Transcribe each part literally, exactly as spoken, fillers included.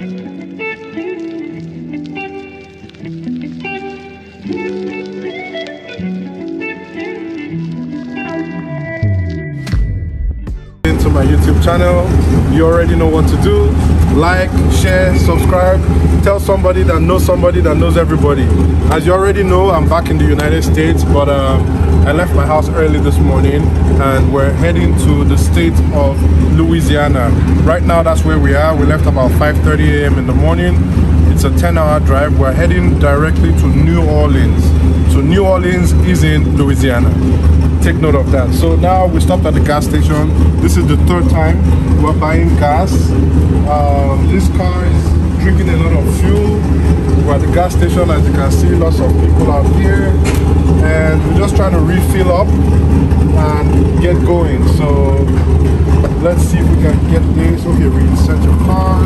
To my YouTube channel, you already know what to do. Like, share, subscribe, tell somebody that knows somebody that knows everybody. As you already know, I'm back in the United States, but um, I left my house early this morning and we're heading to the state of Louisiana. Right now that's where we are. We left about five thirty a m in the morning. It's a ten hour drive. We're heading directly to New Orleans. So New Orleans is in Louisiana. Take note of that. So now we stopped at the gas station. This is the third time we're buying gas. Um, this car is drinking a lot of fuel. We're at the gas station, as you can see, lots of people out here, and we're just trying to refill up and get going. So let's see if we can get this. Okay, reset your car.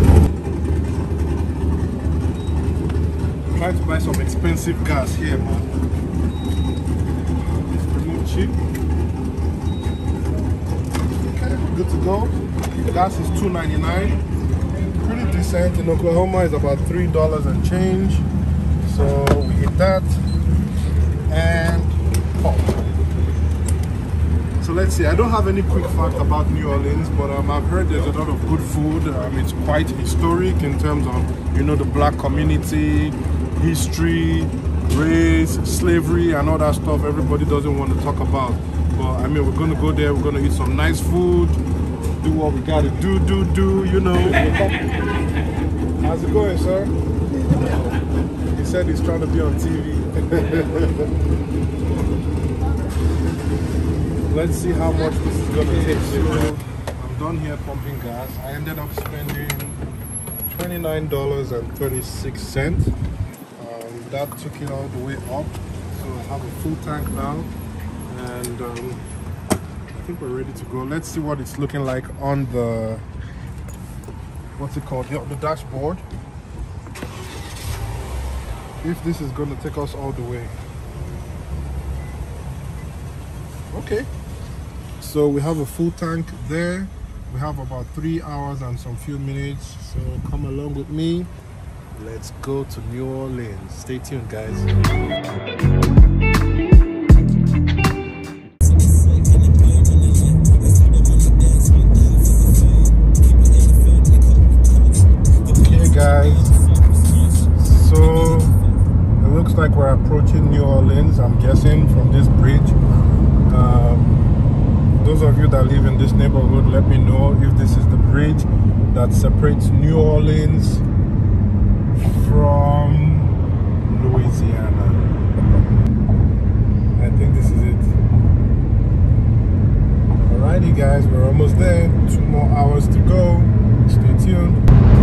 Try to buy some expensive gas here, man. Cheap. Okay, good to go. The gas is two ninety-nine. Pretty decent. In Oklahoma is about three dollars and change. So we hit that and pop. So let's see. I don't have any quick fact about New Orleans, but um, I've heard there's a lot of good food. Um, it's quite historic in terms of, you know, the black community, history, race, slavery, and all that stuff everybody doesn't want to talk about. But I mean, we're gonna go there, we're gonna eat some nice food, do what we gotta do, do, do, you know. How's it going, sir? He said he's trying to be on T V. Let's see how much this is gonna take. So I'm done here pumping gas. I ended up spending twenty-nine dollars and thirty-six cents. That took it all the way up, so I have a full tank now, and um, I think we're ready to go. Let's see what it's looking like on the, what's it called, the, the dashboard, if this is going to take us all the way. Okay, so we have a full tank there. We have about three hours and some few minutes, so come along with me. Let's go to New Orleans. Stay tuned, guys. Okay, guys. So it looks like we're approaching New Orleans, I'm guessing, from this bridge. Um, those of you that live in this neighborhood, let me know if this is the bridge that separates New Orleans from Louisiana. I think this is it. Alrighty guys, we're almost there. Two more hours to go. Stay tuned.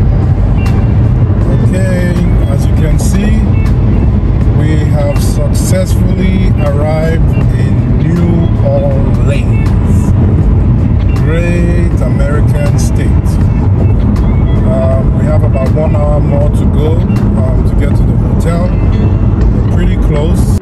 Okay, as you can see, we have successfully arrived in New Orleans. Great American state. Um, we have about one hour more to go um, to get to the hotel. We're pretty close.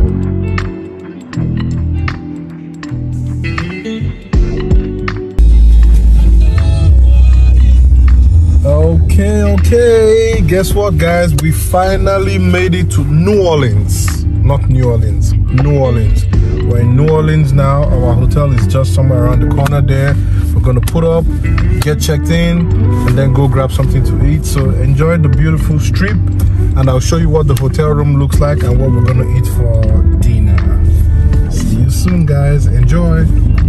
Okay, okay. Guess what, guys? We finally made it to New Orleans. Not New Orleans, New Orleans. We're in New Orleans now. Our hotel is just somewhere around the corner there. We're gonna put up, get checked in, and then go grab something to eat. So enjoy the beautiful strip, and I'll show you what the hotel room looks like and what we're gonna eat for dinner. See you soon, guys. Enjoy.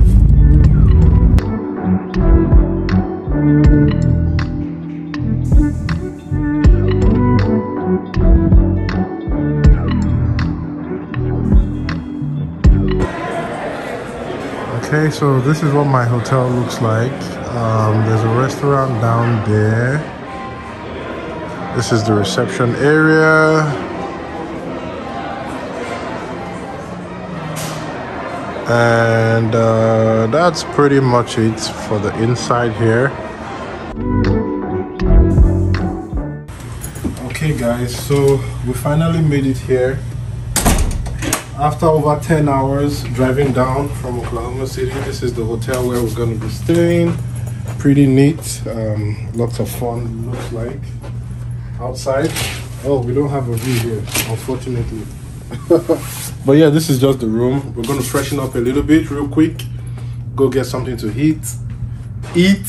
Okay, so this is what my hotel looks like. Um, there's a restaurant down there. This is the reception area. And uh, that's pretty much it for the inside here. Okay guys, so we finally made it here. After over ten hours driving down from Oklahoma City, this is the hotel where we're going to be staying. pretty neat. Um, lots of fun, looks like. Outside. Oh, we don't have a view here, unfortunately. But yeah, this is just the room. We're going to freshen up a little bit real quick. Go get something to eat. Eat.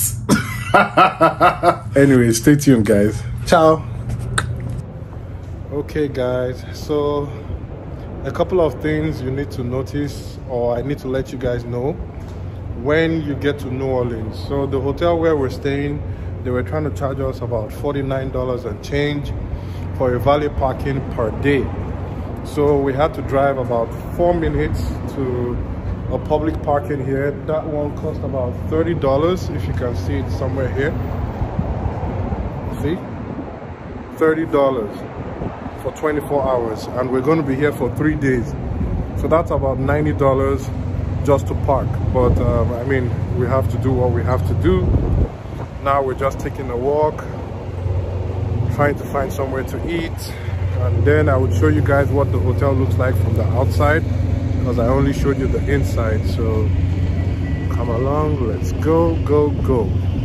Anyway, stay tuned, guys. Ciao. Okay, guys. So, a couple of things you need to notice, or I need to let you guys know when you get to New Orleans. So, the hotel where we're staying, they were trying to charge us about forty-nine dollars and change for a valet parking per day. So we had to drive about four minutes to a public parking here. That one cost about thirty dollars, if you can see it somewhere here. See? thirty dollars for twenty-four hours. And we're going to be here for three days. So that's about ninety dollars just to park. But um, I mean, we have to do what we have to do. Now we're just taking a walk, trying to find somewhere to eat. And then I would show you guys what the hotel looks like from the outside, because I only showed you the inside. So come along, let's go, go, go.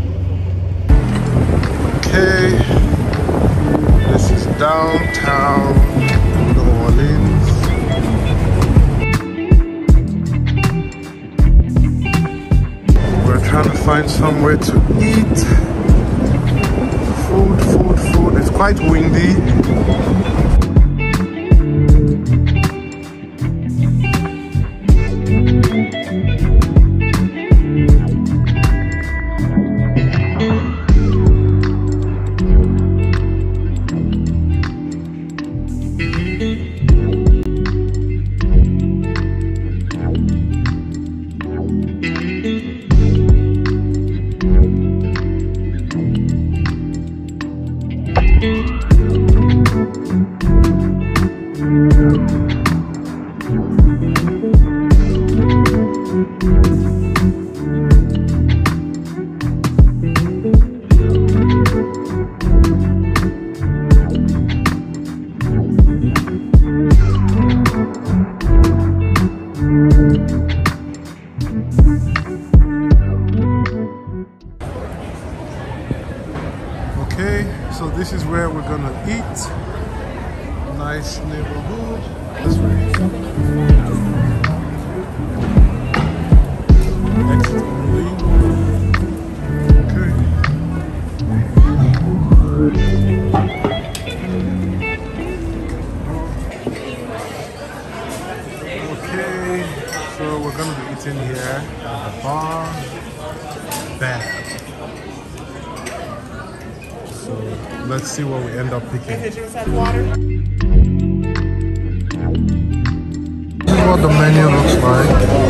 Okay, this is downtown New Orleans. We're trying to find somewhere to eat. Food, food, food. It's quite windy. Okay, so this is where we're gonna eat. Nice neighborhood. That's right. Exit only. Okay. Okay, so we're gonna be eating here at the bar. Bad. So let's see what we end up picking. This is what the menu looks like.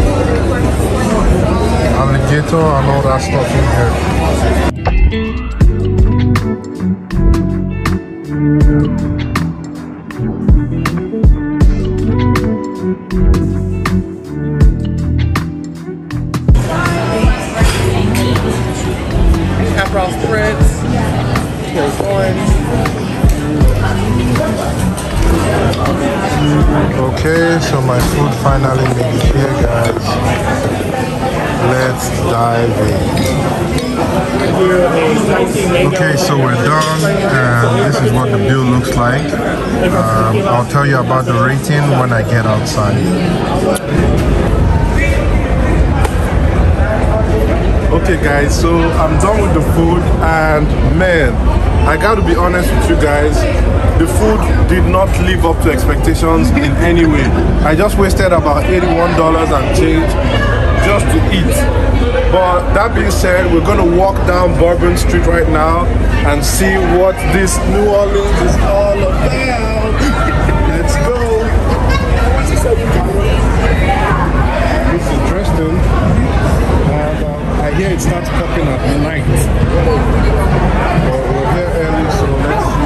Alligator and all that stuff in here. Aperol spritz. Okay, so my food finally made it here, guys. Let's dive in. Okay, so we're done, and this is what the bill looks like. Um, I'll tell you about the rating when I get outside. Okay guys, so I'm done with the food, and man, I gotta be honest with you guys, the food did not live up to expectations in any way. I just wasted about eighty-one dollars and change just to eat. But that being said, we're gonna walk down Bourbon Street right now and see what this New Orleans is all about. Let's go. It's interesting. And, uh, I hear it starts popping at night. But we're here early, so let's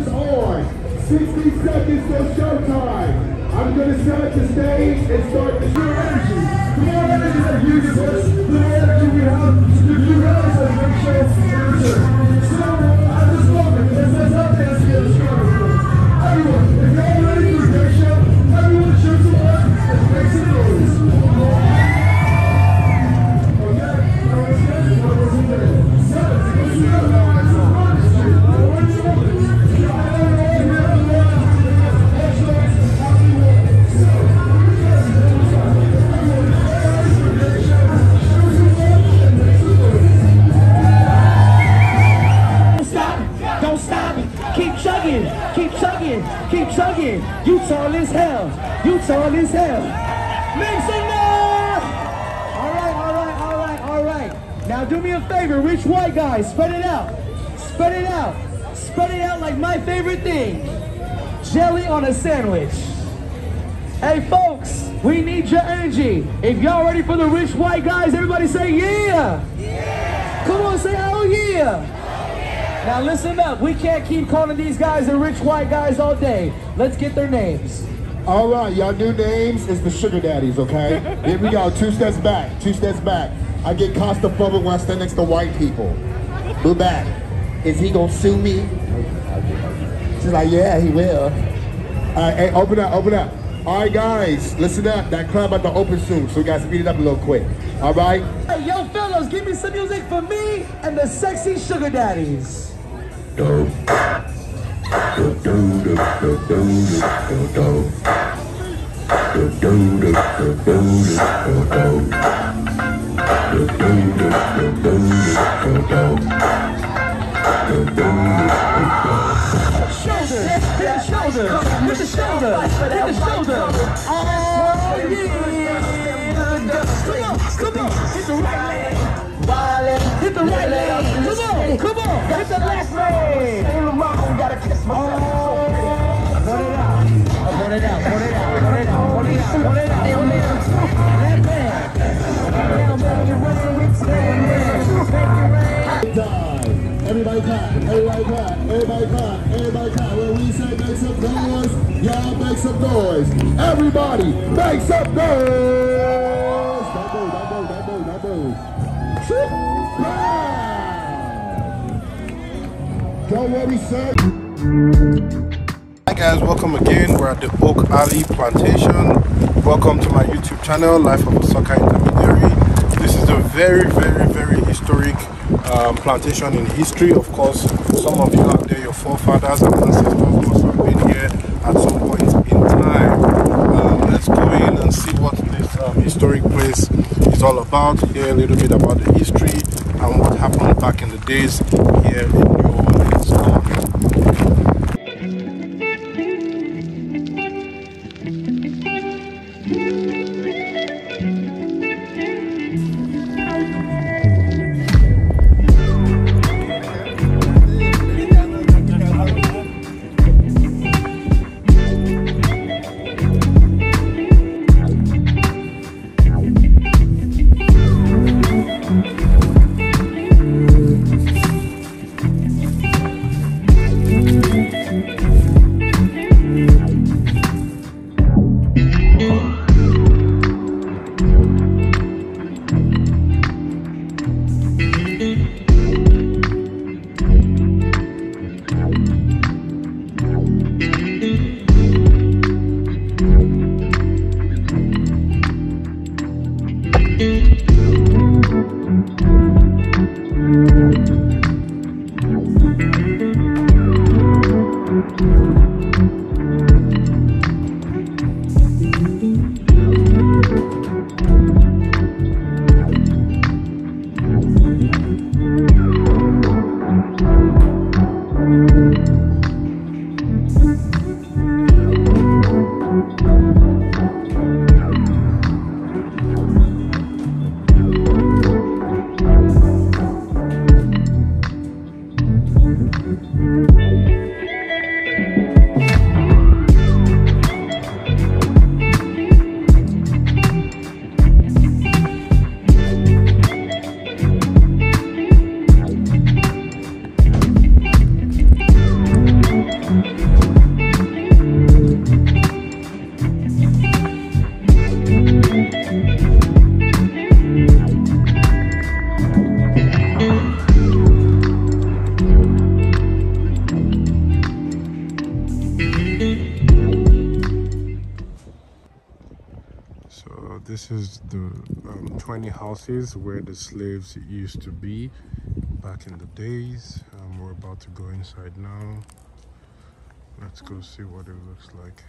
is on. sixty seconds till showtime. I'm gonna set the stage and start the show energy. The more energy that you give us, the more energy we have to give you guys a big show energy. So, at this moment, let's let's have to ask you to start. Everyone, if y'all ready for a great show, everyone show some love and make some noise. Okay? Now let's get it. What was in there? Seven, six, seven. Keep chugging, keep chugging. You tall as hell, you tall as hell. Make some noise! All right, all right, all right, all right. Now do me a favor, rich white guys, spread it out. Spread it out. Spread it out like my favorite thing. Jelly on a sandwich. Hey folks, we need your energy. If y'all ready for the rich white guys, everybody say yeah. Yeah. Come on, say oh yeah. Now listen up, we can't keep calling these guys the rich white guys all day. Let's get their names. All right, y'all new names is the sugar daddies, okay? Here we go, two steps back, two steps back. I get claustrophobic when I stand next to white people. Move back. Is he gonna sue me? She's like, yeah, he will. All right, hey, open up, open up. All right, guys, listen up. That club about to open soon, so we gotta speed it up a little quick. All right? Hey, yo, fellas, give me some music for me and the sexy sugar daddies. Do do do do do do do do do do do do do do Shoulder, hit the shoulder, hit the shoulder, hit the shoulder. Oh yeah! Come on, come on, hit the right leg. Hit the right leg. Come on, come on. Hit the left leg. Gotta kiss my oh. Put it out. Put it out. Put it out. Put it out. Put it out. Put it out. Left leg. Time. Everybody clap. Everybody clap. Everybody clap. Everybody clap. When we say make some noise, y'all make some noise. Everybody make some noise. Don't move. Don't move. Don't move. Don't move. Don't worry, sir. Hi guys, welcome again. We're at the Oak Alley Plantation. Welcome to my YouTube channel, Life of a Soca Intermediary. This is a very, very, very historic um, plantation in history. Of course, some of you out there, your forefathers and ancestors must have been here at some point in time. Um, let's go in and see what this um, historic place is all about. Hear a little bit about the history and what happened back in the days here in New Orleans. Come on. this is the um, twenty houses where the slaves used to be back in the days. Um, we're about to go inside now. Let's go see what it looks like.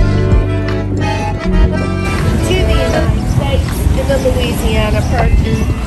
To the United States and the Louisiana Purchase.